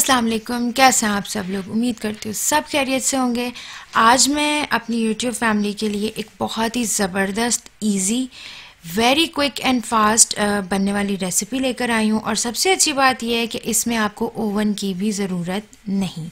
अस्सलाम वालेकुम, कैसे हैं आप सब लोग। उम्मीद करती हूँ सब खैरियत से होंगे। आज मैं अपनी यूट्यूब फैमिली के लिए एक बहुत ही ज़बरदस्त, easy, very quick and fast बनने वाली रेसिपी लेकर आई हूँ। और सबसे अच्छी बात यह है कि इसमें आपको ओवन की भी ज़रूरत नहीं।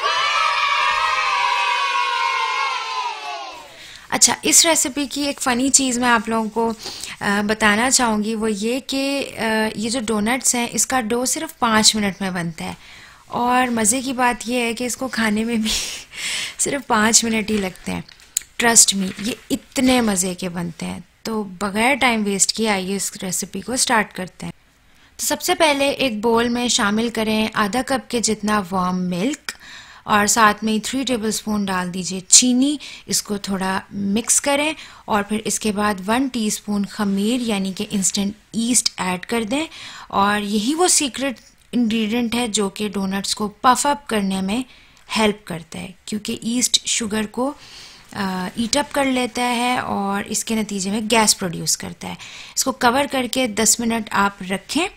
अच्छा, इस रेसिपी की एक फ़नी चीज़ मैं आप लोगों को बताना चाहूँगी, वो ये कि ये जो डोनट्स हैं इसका डो सिर्फ 5 मिनट में बनता है। और मज़े की बात यह है कि इसको खाने में भी सिर्फ 5 मिनट ही लगते हैं। ट्रस्ट मी, ये इतने मज़े के बनते हैं। तो बग़ैर टाइम वेस्ट किए आइए इस रेसिपी को स्टार्ट करते हैं। तो सबसे पहले एक बोल में शामिल करें आधा कप के जितना वार्म मिल्क और साथ में 3 टेबलस्पून डाल दीजिए चीनी। इसको थोड़ा मिक्स करें और फिर इसके बाद 1 टीस्पून खमीर यानी कि इंस्टेंट ईस्ट ऐड कर दें। और यही वो सीक्रेट इंग्रेडिएंट है जो कि डोनट्स को पफ अप करने में हेल्प करता है, क्योंकि ईस्ट शुगर को ईट अप कर लेता है और इसके नतीजे में गैस प्रोड्यूस करता है। इसको कवर करके 10 मिनट आप रखें।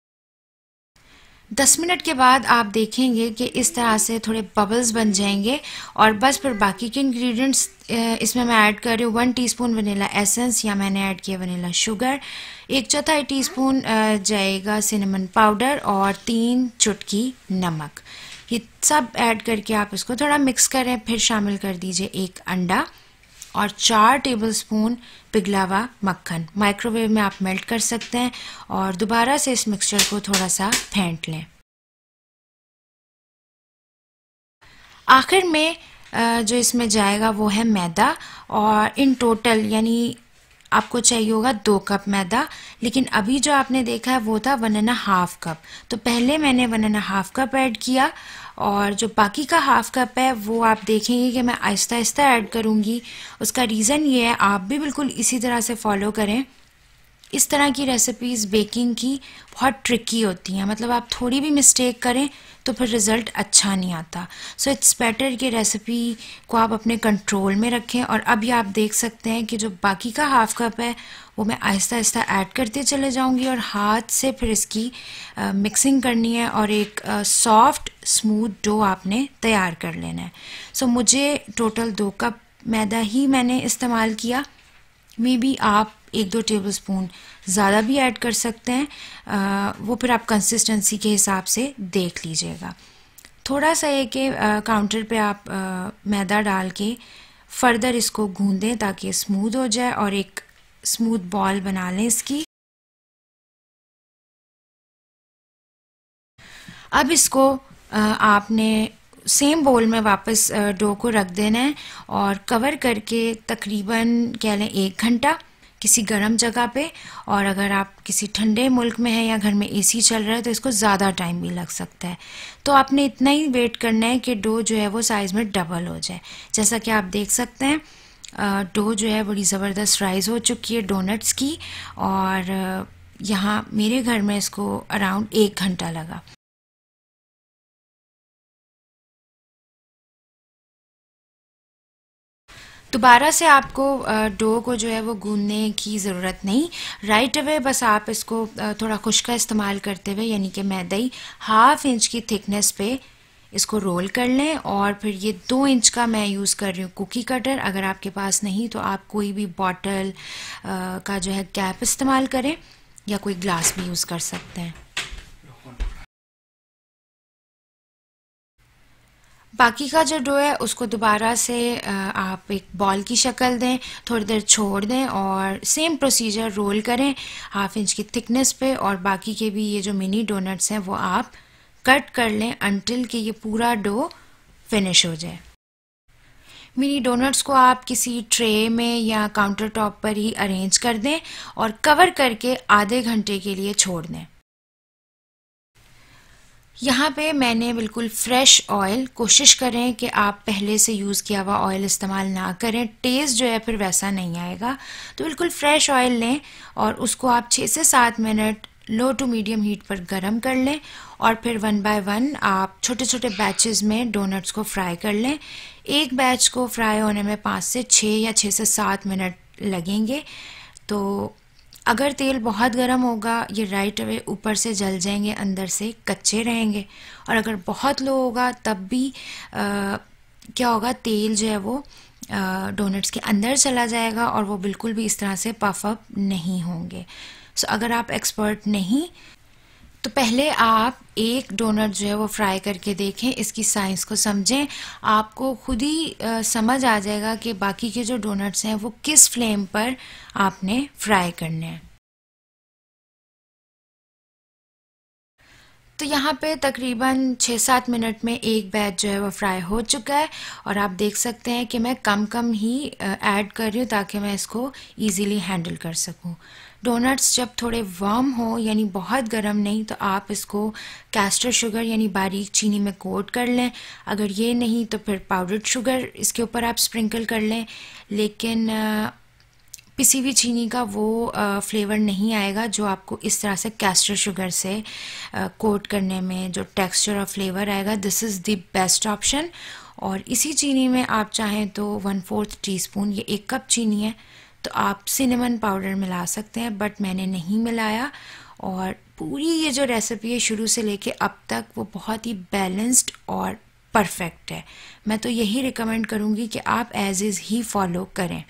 10 मिनट के बाद आप देखेंगे कि इस तरह से थोड़े बबल्स बन जाएंगे। और बस फिर बाकी के इंग्रेडिएंट्स इसमें मैं ऐड कर रही हूँ 1 टीस्पून वनीला एसेंस, या मैंने ऐड किया वनीला शुगर, 1/4 टीस्पून जाएगा सिनेमन पाउडर और 3 चुटकी नमक। ये सब ऐड करके आप इसको थोड़ा मिक्स करें। फिर शामिल कर दीजिए 1 अंडा और 4 टेबलस्पून पिघला हुआ मक्खन। माइक्रोवेव में आप मेल्ट कर सकते हैं और दोबारा से इस मिक्सचर को थोड़ा सा फेंट लें। आखिर में जो इसमें जाएगा वो है मैदा। और इन टोटल यानी आपको चाहिए होगा 2 कप मैदा, लेकिन अभी जो आपने देखा है वो था 1.5 कप। तो पहले मैंने 1.5 कप ऐड किया और जो बाकी का हाफ कप है वो आप देखेंगे कि मैं आहिस्ता आहिस्ता ऐड करूँगी। उसका रीज़न ये है, आप भी बिल्कुल इसी तरह से फॉलो करें। इस तरह की रेसिपीज़ बेकिंग की बहुत ट्रिकी होती हैं, मतलब आप थोड़ी भी मिस्टेक करें तो फिर रिज़ल्ट अच्छा नहीं आता। सो इट्स बेटर कि रेसिपी को आप अपने कंट्रोल में रखें। और अभी आप देख सकते हैं कि जो बाकी का हाफ कप है वो मैं आहिस्ता आहिस्ता ऐड करते चले जाऊंगी और हाथ से फिर इसकी मिक्सिंग करनी है और एक सॉफ्ट स्मूथ डो आपने तैयार कर लेना है। सो मुझे टोटल 2 कप मैदा ही मैंने इस्तेमाल किया। मे बी आप 1-2 टेबलस्पून ज़्यादा भी ऐड कर सकते हैं, वो फिर आप कंसिस्टेंसी के हिसाब से देख लीजिएगा। थोड़ा सा ये कि काउंटर पे आप मैदा डाल के फर्दर इसको गूंदें ताकि स्मूथ हो जाए और एक स्मूथ बॉल बना लें इसकी। अब इसको आपने सेम बोल में वापस डो को रख देना है और कवर करके तकरीबन कह लें 1 घंटा किसी गर्म जगह पे। और अगर आप किसी ठंडे मुल्क में हैं या घर में एसी चल रहा है तो इसको ज़्यादा टाइम भी लग सकता है। तो आपने इतना ही वेट करना है कि डो जो है वो साइज़ में डबल हो जाए। जैसा कि आप देख सकते हैं डो जो है बड़ी ज़बरदस्त राइज़ हो चुकी है डोनट्स की। और यहाँ मेरे घर में इसको अराउंड 1 घंटा लगा। दोबारा से आपको डो को जो है वो गूंदने की ज़रूरत नहीं। राइट अवे बस आप इसको थोड़ा खुश्क का इस्तेमाल करते हुए यानी कि मैदई 1/2 इंच की थिकनेस पे इसको रोल कर लें। और फिर ये 2 इंच का मैं यूज़ कर रही हूँ कुकी कटर। अगर आपके पास नहीं तो आप कोई भी बॉटल का जो है कैप इस्तेमाल करें या कोई ग्लास भी यूज़ कर सकते हैं। बाकी का जो डो है उसको दोबारा से आप एक बॉल की शक्ल दें, थोड़ी देर छोड़ दें और सेम प्रोसीजर रोल करें 1/2 इंच की थिकनेस पे। और बाकी के भी ये जो मिनी डोनट्स हैं वो आप कट कर लें अनटिल कि ये पूरा डो फिनिश हो जाए। मिनी डोनट्स को आप किसी ट्रे में या काउंटर टॉप पर ही अरेंज कर दें और कवर करके आधे घंटे के लिए छोड़ दें। यहाँ पे मैंने बिल्कुल फ्रेश ऑयल, कोशिश करें कि आप पहले से यूज़ किया हुआ ऑयल इस्तेमाल ना करें, टेस्ट जो है फिर वैसा नहीं आएगा। तो बिल्कुल फ्रेश ऑयल लें और उसको आप 6 से 7 minute low to medium heat पर गरम कर लें। और फिर 1 बाय 1 आप छोटे छोटे बैचेस में डोनट्स को फ्राई कर लें। एक बैच को फ्राई होने में 5 से 6 या 6 से 7 मिनट लगेंगे। तो अगर तेल बहुत गर्म होगा ये राइट अवे ऊपर से जल जाएंगे, अंदर से कच्चे रहेंगे। और अगर बहुत लो होगा तब भी क्या होगा, तेल जो है वो डोनट्स के अंदर चला जाएगा और वो बिल्कुल भी इस तरह से पफ अप नहीं होंगे। सो अगर आप एक्सपर्ट नहीं तो पहले आप एक डोनट जो है वो फ्राई करके देखें, इसकी साइंस को समझें, आपको खुद ही समझ आ जाएगा कि बाकी के जो डोनट्स हैं वो किस फ्लेम पर आपने फ्राई करने हैं। तो यहाँ पे तकरीबन 6-7 मिनट में एक बैच जो है वो फ्राई हो चुका है और आप देख सकते हैं कि मैं कम कम ही ऐड कर रही हूँ ताकि मैं इसको इजीली हैंडल कर सकूँ। डोनट्स जब थोड़े वार्म हो यानी बहुत गर्म नहीं तो आप इसको कैस्टर शुगर यानी बारीक चीनी में कोट कर लें। अगर ये नहीं तो फिर पाउडर्ड शुगर इसके ऊपर आप स्प्रिंकल कर लें, लेकिन पिसी हुई चीनी का वो फ्लेवर नहीं आएगा जो आपको इस तरह से कैस्टर शुगर से कोट करने में जो टेक्सचर और फ्लेवर आएगा। This is the best option. और इसी चीनी में आप चाहें तो 1/4 टीस्पून, ये 1 कप चीनी है तो आप सिनेमन पाउडर मिला सकते हैं, बट मैंने नहीं मिलाया। और पूरी ये जो रेसिपी है शुरू से लेके अब तक वो बहुत ही बैलेंस्ड और परफेक्ट है। मैं तो यही रिकमेंड करूँगी कि आप एज इज़ ही फॉलो करें।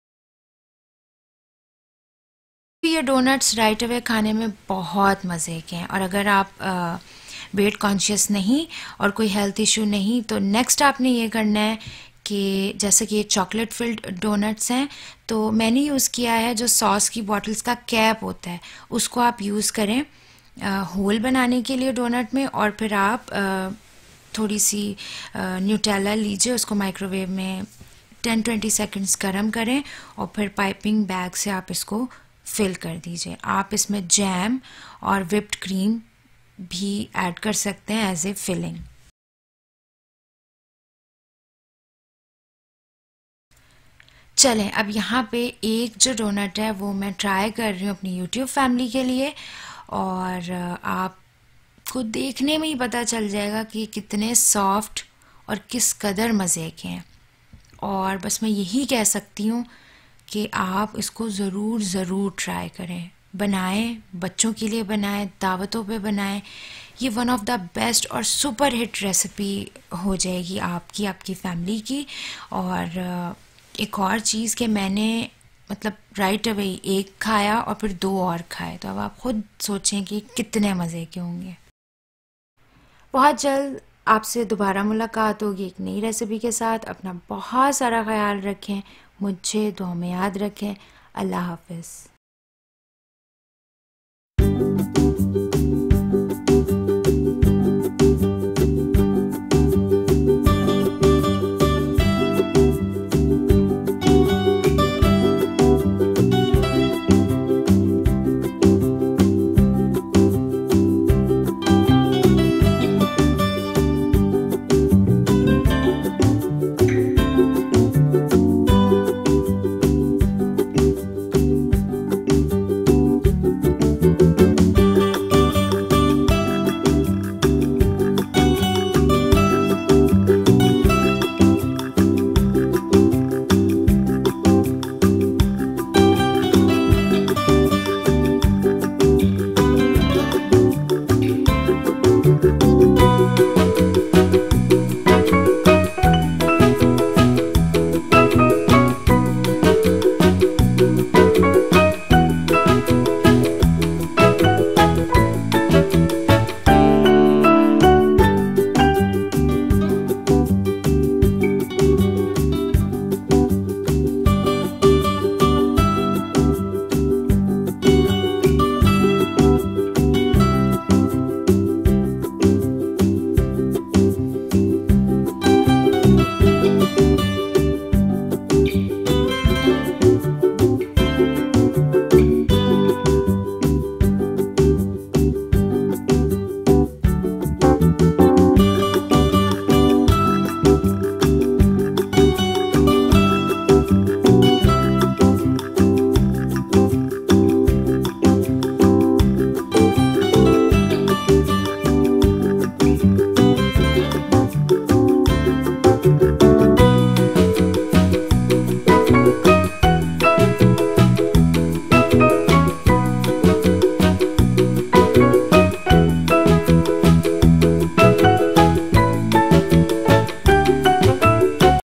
ये डोनट्स राइट अवे खाने में बहुत मज़े के हैं और अगर आप वेट कॉन्शियस नहीं और कोई हेल्थ इशू नहीं तो नेक्स्ट आपने ये करना है कि जैसे कि ये चॉकलेट फिल्ड डोनट्स हैं तो मैंने यूज़ किया है जो सॉस की बॉटल्स का कैप होता है उसको आप यूज़ करें होल बनाने के लिए डोनट में, और फिर आप थोड़ी सी न्यूटेला लीजिए, उसको माइक्रोवेव में 10-20 सेकंड्स गर्म करें और फिर पाइपिंग बैग से आप इसको फिल कर दीजिए। आप इसमें जैम और व्हिप्ड क्रीम भी ऐड कर सकते हैं एज ए फिलिंग। चलें अब यहाँ पे एक जो डोनट है वो मैं ट्राई कर रही हूँ अपनी यूट्यूब फैमिली के लिए, और आपको देखने में ही पता चल जाएगा कि कितने सॉफ्ट और किस कदर मज़े के हैं। और बस मैं यही कह सकती हूँ कि आप इसको ज़रूर ट्राई करें, बनाएं, बच्चों के लिए बनाएं, दावतों पे बनाएं। ये वन ऑफ द बेस्ट और सुपर हिट रेसिपी हो जाएगी आपकी फैमिली की। और एक और चीज़ कि मैंने मतलब राइट अवे एक खाया और फिर 2 और खाए, तो अब आप खुद सोचें कि कितने मज़े के होंगे। बहुत जल्द आपसे दोबारा मुलाकात होगी एक नई रेसिपी के साथ। अपना बहुत सारा ख्याल रखें, मुझे दुआ में याद रखें। अल्लाह हाफ़िज़।